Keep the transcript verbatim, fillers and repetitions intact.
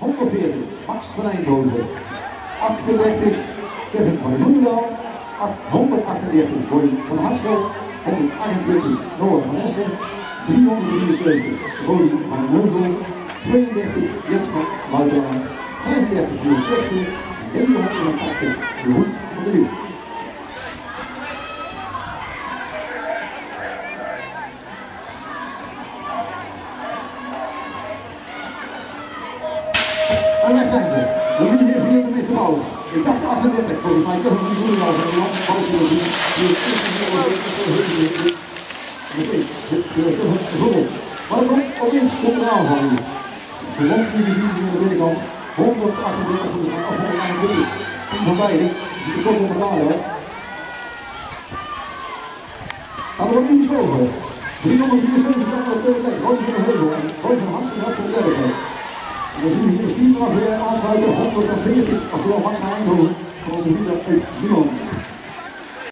honderdveertig, Max van Eindhoven. achtendertig, Kevin van der Groenendaal. honderdachtendertig, Roy van Harsel. honderdachtentwintig, Noor van Essen. driehonderddrieënzeventig, Roy van Neuvel. tweeëndertig, Jens van Luitenaan. vijfendertig, Niels Vester. negenhonderdachtig, Jeroen van der Wiel. En weg zijn ze. Dan moet je hier vier de meeste bouwen. Ik dacht achtendertig, volgens mij toch nog niet goed over de land van de die het eerste deel van de het is, het is vol. Maar er komt opeens komt een aanval hier. De landsdivisie aan de binnenkant, honderdachtendertig voor de van honderdeenentwintig. Van beide, ze zitten kort op elkaar wel. Maar er wordt nu geschoven. driehonderdvierenzeventig aan de tweede plek, Roy van der Heuvel en Roy van Hansen gaat voor de derde plek. En dan zien we hier de speedrun weer aansluiten, honderdveertig, oftewel Max van Eindhoven, van onze vrienden uit Niemand.